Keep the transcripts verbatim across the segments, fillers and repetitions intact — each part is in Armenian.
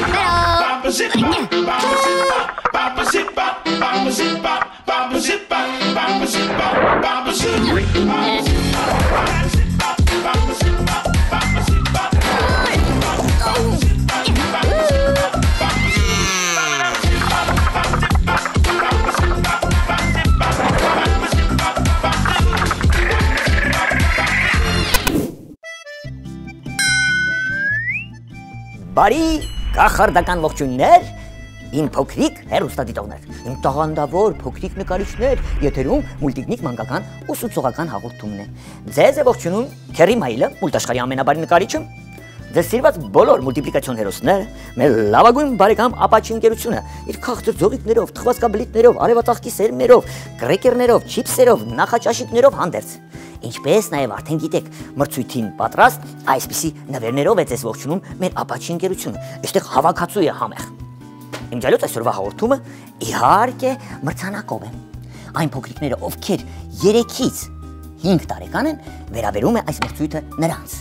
Բարի կախարդական ողջույններ, իմ փոքրիկ հեռուստադիտողներ, իմ տաղանդավոր փոքրիկ նկարիչներ, եթերում մուլտիկնիկ մանկական ուսուցողական հաղորդումն է։ Ձեզ է ողջունում Քերի Մայլը, մուլտաշխարհի ամենաբարի նկարիչը, ձեզ սիրված բոլոր մուլտիպլիկացիոն հերոսները, մեր լավագույն բարեկամ Ապաչի ընկերությունը, իր քաղցր ձողիկներով, թխվածքաբլիթներով, արևածաղկի սերմերով, կրեկերներով, չիփսերով, նախաճաշիկներով հանդերձ։ Ինչպես նաև արդեն գիտեք, մրցույթին պատրաստ այսպիսի նվերներով է ձեզ ողջունում մեր Ապաչի ընկերությունը, այստեղ հավաքածու է համեղ։ Իմ ջալոց այսօրվա հաղորդումը իհարկե մրցանակով է։ Այն փոքրիկները, ովքեր երեքից հինգ տարեկան են, վերաբերում է այս մրցույթը նրանց։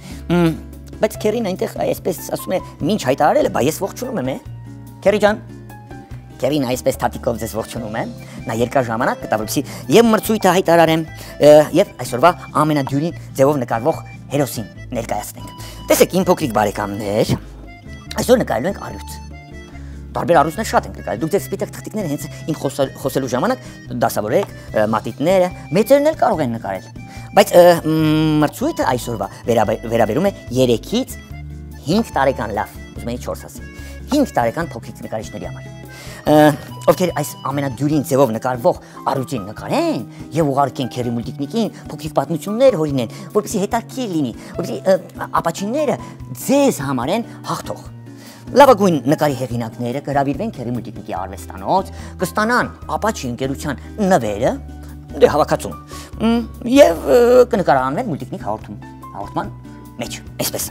Բայց Քերին այնտեղ այսպես ասում է, ինչ հայտարարել է, բա ես ողջունում եմ, է։ Քերի ջան, Քերին այսպես թաթիկով ձեզ ողջունում է, նա երկար ժամանակ կտա, որպեսզի եւ մրցույթը հայտարարեմ, եւ այսօրվա ամենադյուրին ձևով նկարվող հերոսին ներկայացնենք։ Տեսեք, իմ փոքրիկ բարեկամներ, այսօր նկարելու ենք առյուծ։ Տարբեր առյուծներ շատ ենք նկարել։ Դուք ձեր սպիտակ թղթիկները հենց իմ խոսելու ժամանակ դասավորեք, մատիտները, մեծերն էլ կարող են նկարել։ Բայց մրցույթը այսօրվա վերաբերում է երեքից հինգ տարեկան, լավ, ուզում եի չորս ասի, հինգ տարեկան փոքրիկ նկարիչների համար, ովքեր այս ամենադյուրին ձևով նկարվող առյուծին նկարեն եւ ուղարկեն Քերի մուլտիկնիկին փոքրիկ պատմություններ հորինեն, որպեսզի հետաքրքիր լինի, որպեսզի ապաչիները ձեզ համարեն հաղթող։ Լավագույն նկարի հեղինակները կհրավիրվեն Քերի մուլտիկնիկի արվեստանոց, կստանան Ապաչի ընկերության նվերը, դե հավաքածուն, եւ կնկարանվեն մուլտիկնիկ հաղորդում, հաղորդման մեջ, այսպես։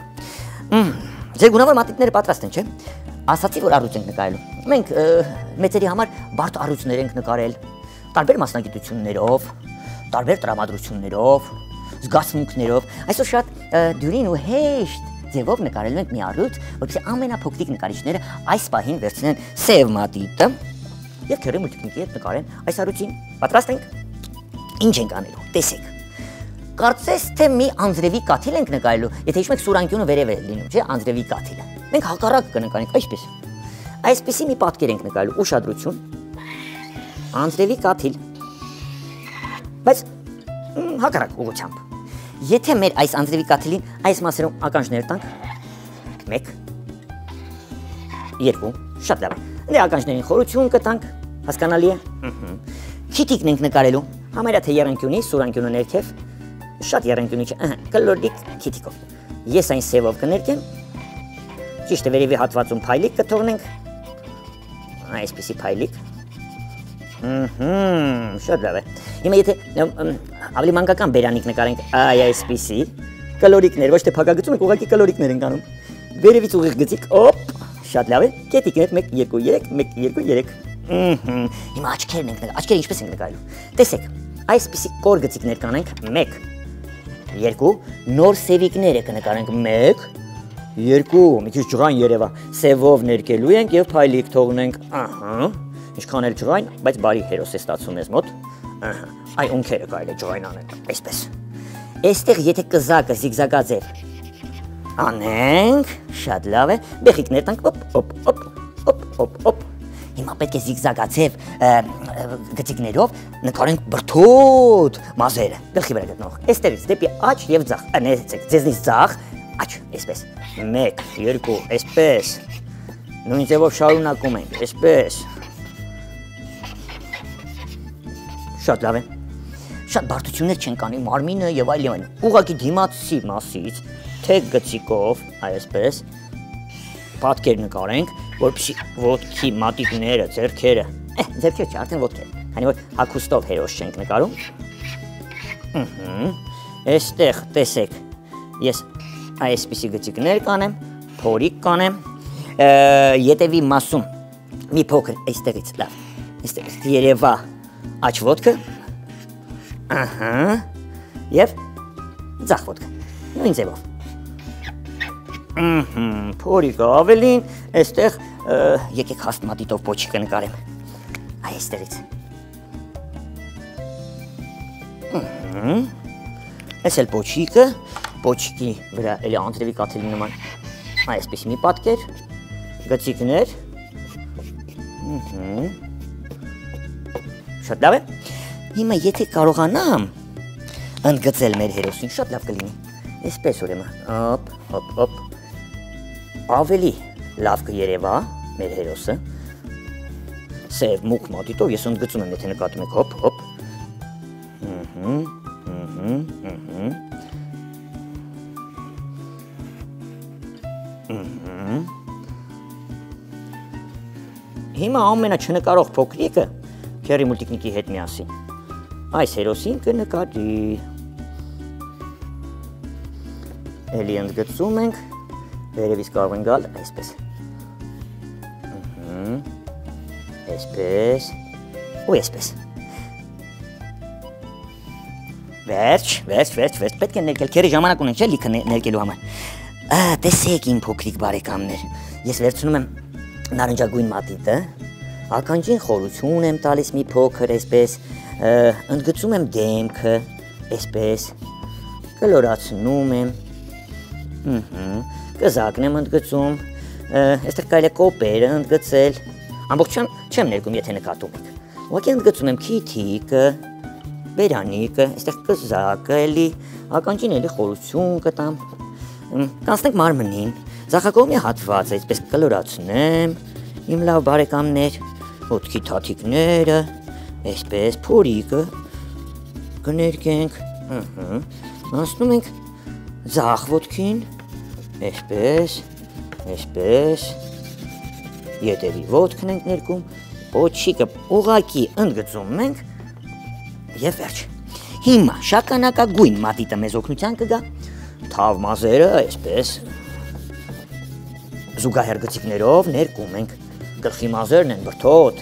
Ձեր գունավոր մատիտները պատրաստ են, չէ՞։ Ասացի, որ առյուծ ենք նկարելու։ Մենք մեծերի համար բարդ առյուծներ ենք նկարել, տարբեր մասնագիտություններով, տարբեր տրամադրություններով, զգացմունքներով։ Այսօր շատ դյուրին ու հեշտ ձևով նկարելու ենք մի առյուծ, որպեսզի ամենափոքրիկ նկարիչները այս պահին վերցնեն սև մատիտը եւ Քերի մուլտիկնիկի հետ նկարեն այս առյուծին։ Պատրաստ ենք։ Ինչ ենք անելու, տեսեք։ Կարծես թե մի անձրևի կաթիլ ենք նկարելու, եթե հիշում եք սուրանկյունը վերև է լինում, չէ՞, անձրևի կաթիլը։ Մենք հակառակ կնկարենք այսպես։ Այսպեսի մի պատկեր ենք նկարելու, ուշադրություն։ Անձրևի կաթիլ։ Բայց հակառակ ուղղությամբ։ Եթե մեր այս անձրևի կաթիլին այս մասերում ականջներ տանք, մեկ, երկու, շատ լավ։ Դե ականջներին խորություն կտանք, հասկանալի է։ Քիթիկն ենք նկարելու, համարյա թե եռանկյունի, սուրանկյունը ներքև, շատ եռանկյունի չէ, կլորիկ քիթիկով։ Ես այն սևով կներկեմ, ճիշտ է վերևի հատվածում փայլիկ կթողնենք, այսպիսի փայլիկ։ Շատ լավ է։ Հիմա եթե ավելի մանկական բերանիկ նկարենք, այ այսպիսի, կլորիկներ, ոչ թե փակագծում եք, ուղղակի կլորիկներ ենք անում։ Վերևից ուղիղ գծիկ, օպ, շատ լավ է, կետիկներ, մեկ, երկու, երեք, մեկ, երկու, երեք։ Հիմա աչքերն ենք նկարել, աչքերը ինչպես ենք նկարելու։ Տեսեք, այսպիսի կոր գծիկներ կանենք, մեկ, երկու, նոր սևիկները կնկարենք, մեկ, երկու, մի քիչ ջղայն երևա, սևով ներկելու ենք եւ փայլիկ թողնենք, ահա, ինչքան էլ ջղայն, բայց բարի հերոս է ստացվում ես մոտ, ահա, այ ունքերը կարելի է ջղայն անել, այսպես։ Այստեղ եթե կզակը զիգզագաձև անենք, շատ լավ է, բեղիկներ տանք, օպ, օպ, օպ, օպ, օպ, օպ։ Հիմա պետք է զիգզագաձև գծիկներով նկարենք բրդոտ մազերը, գլխի վրա գտնող, այստեղից դեպի աջ եւ ձախ, ներեցեք, ձեզնից ձախ, աջ, այսպես, մեկ, երկու, այսպես, նույն ձևով շարունակում ենք, այսպես, շատ լավ է, շատ բարդություններ չենք անի, մարմինը եւ այլ եւ այլ, ուղղակի դիմացի մասից, թեք գծիկով, այսպես, պատկեր նկարենք, որպեսզի ոտքի մատիտները, ձեռքերը, ձեռքերը չէ, արդեն ոտքեր, քանի որ հագուստով հերոս չենք նկարում։ Այստեղ տեսեք, ես այսպիսի գծիկներ կանեմ, փորիկ կանեմ, ետևի մասում մի փոքր այստեղից, լավ, այստեղից երևա աջ ոտքը, ահա, եւ ձախ ոտքը, նույն ձևով։ Փորիկը ավելին, այստեղ եկեք հաստմատիտով պոչիկը նկարեմ։ Այստեղից։ Այս էլ պոչիկը, պոչիկի վրա էլի անձրևի կաթելի նման այսպես մի պատկեր, գծիկներ։ Շատ լավ է։ Հիմա եթե կարողանամ ընդգծել մեր հերոսին, շատ լավ կլինի։ Այսպես ուրեմն, հոպ, հոպ, հոպ։ Ավելի լավ կերևա մեր հերոսը։ Սև մուգ մատիտով ես ընդգծում եմ, եթե նկատում եք, հոպ, հոպ։ Հիմա ամենաչնկարող փոքրիկը Քերի Մուլտիկնիկի հետ միասին այս հերոսին կնկարի։ Էլի ընդգծում ենք, վերևից կարող են գալ այսպես։ Այսպես ու այսպես։ Վերջ, վերջ, վերջ, վերջ, պետք է ներկել, Քերի ժամանակ ունենք չէ լիքը ներկելու համար։ Տեսեք իմ փոքրիկ բարեկամներ, ես վերցնում եմ նարնջագույն մատիտը, ականջին խորություն եմ տալիս մի փոքր այսպես, ընդգծում եմ դեմքը, այսպես, կլորացնում եմ, կզակն եմ ընդգծում, այստեղ կարելի է կոպերը ընդգծել, ամբողջությամբ չեմ ներկում, եթե նկատում եք, ուղղակի ընդգծում եմ քիթիկը, բերանիկը, այստեղ կզակը էլի, ականջին էլի խորություն կտամ, կանցնենք մարմնին, ձախակողմի հատված այսպես կլորացնեմ, իմ լավ բարեկամներ, ոտքի թաթիկները, այսպես փորիկը կներկենք, անցնում ենք ձախ ոտքին, այսպես, այսպես, ետևի ոտքն ենք ներկում, պոչիկը ուղղակի ընդգծում ենք և վերջ։ Հիմա շագանակագույն մատիտը մեզ օգնության կգա, թավ մազերը այսպես զուգահեռ գծիկներով ներկում ենք, գլխի մազերն են բրդոտ։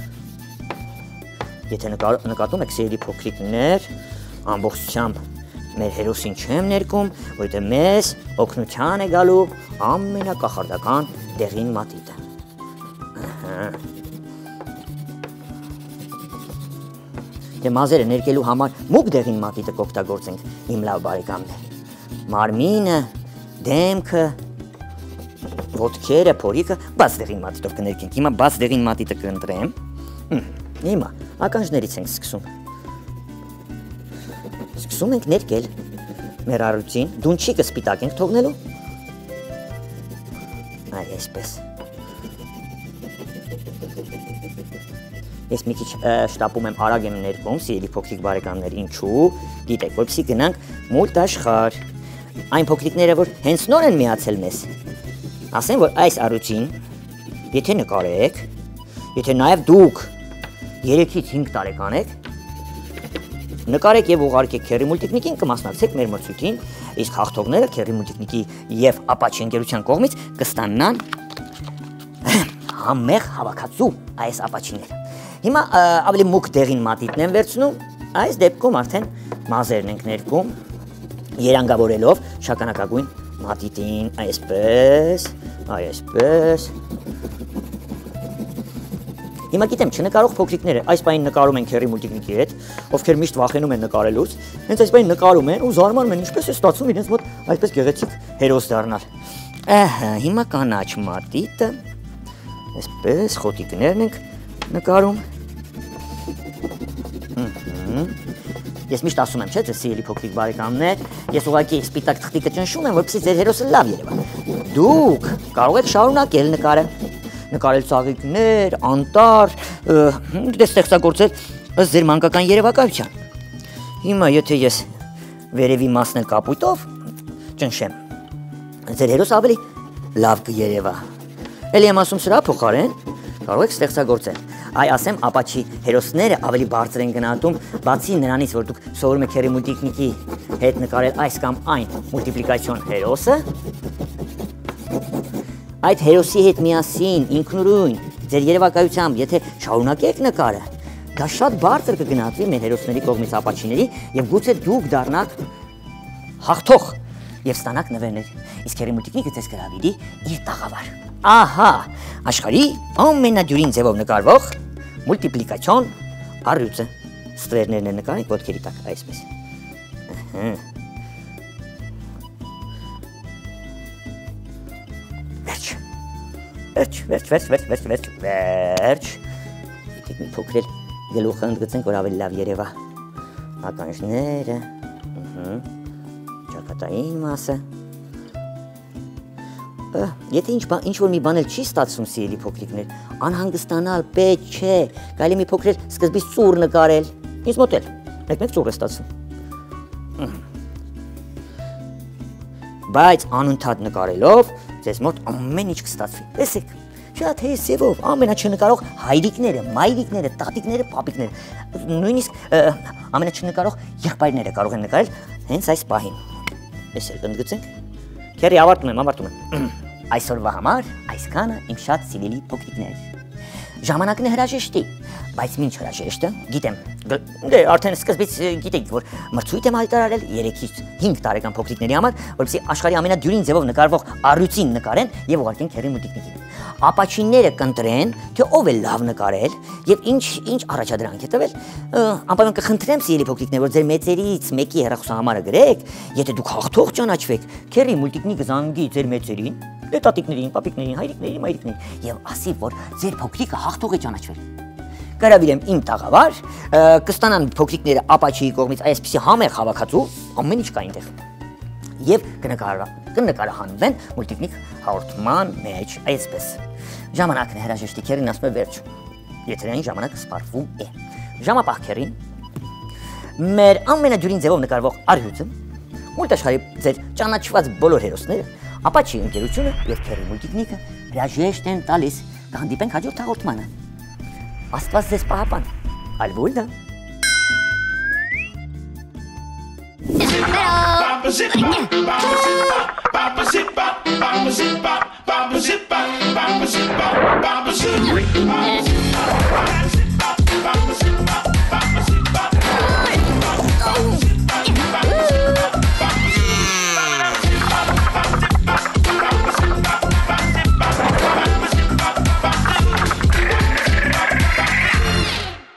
Եթե նկատում եք սիրելի փոքրիկներ, ամբողջությամբ մեր հերոսին չեմ ներկում, որովհետև մեզ օգնության է գալու ամենակախարդական դեղին մատիտը։ Դե մազերը ներկելու համար մուգ դեղին մատիտը կօգտագործենք, իմ լավ բարեկամներ։ Մարմինը, դեմքը, ոտքերը, փորիկը բաց դեղին մատիտով կներկենք։ Հիմա բաց դեղին մատիտը կընտրեմ։ Հիմա ականջներից ենք սկսում։ Սկսում ենք ներկել մեր առյուծին, դունչիկը սպիտակ ենք թողնելու։ Այ այսպես։ Ես մի քիչ շտապում եմ, արագ եմ ներկում, սիրելի փոքրիկ բարեկամներ, ինչու, գիտեք, որպեսզի գնանք մուլտ աշխարհ։ Այն փոքրիկները, որ հենց նոր են միացել մեզ, ասեն, որ այս առյուծին, եթե նկարեք, եթե նաև դուք երեքից հինգ տարեկան եք, նկարեք և ուղարկեք Քերի Մուլտիկնիկին, կմասնակցեք մեր մրցույթին, իսկ հաղթողները Քերի Մուլտիկնիկի և Ապաչի ընկերության կողմից կստանան համեղ հավաքածու այս ապաչիները։ Հիմա ավելի մուգ դեղին մատիտն եմ վերցնում, այս դեպքում արդեն մազերն ենք ներկում, երանգավորելով շագանակագույն մատիտին, այսպես, այսպես։ Հիմա գիտեմ, չնկարող փոքրիկները այս պահին նկարում են Քերի Մուլտիկնիկի հետ, ովքեր միշտ վախենում են նկարելուց, հենց այս պահին նկարում են ու զարմանում են, ինչպես է ստացվում իրենց մոտ այսպես գեղեցիկ հերոս դառնալ։ Ահա, հիմա կանաչ մատիտը, այսպես խոտիկներն ենք նկարում։ Ես միշտ ասում եմ, չէ՞, ձեզ սիրելի փոքրիկ բարեկամներ, ես ուղղակի սպիտակ թղթիկը ճնշում եմ, որպեսզի ձեր հերոսը լավ երևա։ Դուք կարող եք շարունակել նկարը, նկարել ծաղիկներ, անտառ, դե ստեղծագործել ըստ ձեր մանկական երևակայության։ Հիմա եթե ես վերևի մասն էլ կապույտով ճնշեմ, ձեր հերոսը ավելի լավ կերևա։ Էլի եմ ասում սրա փոխարեն կարող եք ստեղծագործել։ Այ ասեմ, Ապաչի հերոսները ավելի բարձր են գնահատում, բացի նրանից, որ դուք սովորում եք Քերի Մուլտիկնիկի հետ նկարել այս կամ այն մուլտիպլիկացիոն հերոսը, այդ հերոսի հետ միասին, ինքնուրույն, ձեր երևակայությամբ, եթե շարունակեք նկարը, դա շատ բարձր կգնահատվի մեր հերոսների կողմից Ապաչիների և գուցե դուք դառնաք հաղթող եւ ստանաք նվերներ։ Իսկ հերի մուլտիկնիկը ձեզ կհրավիրի իր տաղավար։ Ահա, աշխարհի ամենադյուրին ձևով նկարվող մուլտիպլիկացիոն առյուծը։ Ստվերներն են նկարենք ոտքերի տակ, այսպես։ Ահա։ Վերջ, վերջ, վերջ, վերջ, վերջ, վերջ, վերջ։ Եկեք մի փոքր էլ գլուխը ընդգծենք, որ ավելի լավ երևա։ Ականջները, ճակատային մասը։ Եթե ինչ-որ մի բան էլ չի ստացվում, սիրելի փոքրիկներ, անհանգստանալ պետք չէ, կարելի մի փոքր էլ սկզբից ծուռ նկարել։ Ինձ մոտ էլ մեկ-մեկ ծուռ է ստացվում։ Բայց անընդհատ նկարելով ձեզ մոտ ամեն ինչ կստացվի։ Տեսեք, շատ հեշտ ձևով ամենաչնկարող հայրիկները, մայրիկները, տատիկները, պապիկները, նույնիսկ ամենաչնկարող եղբայրները կարող են նկարել հենց այս պահին։ Էս էլ ընդգծենք։ Քերի ավարտում եմ, ավարտում եմ։ Այսօրվա համար այսքանը իմ շատ սիրելի փոքրիկներ։ Ժամանակն է հրաժեշտի, բայց ինչ հրաժեշտը, գիտեմ, դե արդեն սկզբից գիտեք, որ մրցույթ եմ հայտարարել երեքից հինգ տարեկան փոքրիկների համար, որպեսզի աշխարհի ամենադյուրին ձևով նկարվող առյուծին նկարեն եւ ուղարկեն քերի մուլտիկնիկին։ Ապաչինները կընտրեն, թե ով է լավ նկարել եւ ինչ ինչ առաջադրանք է տվել։ Անպայման կխնդրեմ սիրելի փոքրիկներ, որ ձեր մեծերից մեկի հեռախոսահամարը գրեք, եթե դուք հաղթող ճանաչվեք, քերի մուլտիկնիկը զանգի ձեր մեծերին, դե տատիկներին, պապիկներին, հայրիկներին, մայրիկներին եւ ասի, որ ձեր փոքրիկը հաղթող է ճանաչվել։ Կհրավիրեմ իմ տաղավար, կստանան փոքրիկները ապաչիի կողմից այսպիսի համեղ հավաքածու, ամեն ինչ կա այնտեղ։ Եվ կնկարահանվեն մուլտիկնիկ հաղորդման մեջ այսպես։ Ժամանակն է հրաժեշտի, քերին ասում է վերջ։ Եթերային ժամանակը սպառվում է։ Ժամապահքերին մեր ամենադյուրին ձևով նկարվող առյուծը, մուլտաշխարհի ձեր ճանաչված բոլոր հերոսները, ապաչի ընկերությունը եւ քերի մուլտիկնիկը հրաժեշտ են տալիս։ Կհանդիպենք հաջորդ հաղորդմանը։ Աստված ձեզ պահապան, Ալվուլդա։ Baba zippa, baba zippa, baba zippa, baba zippa, baba zippa, baba zippa, baba zippa.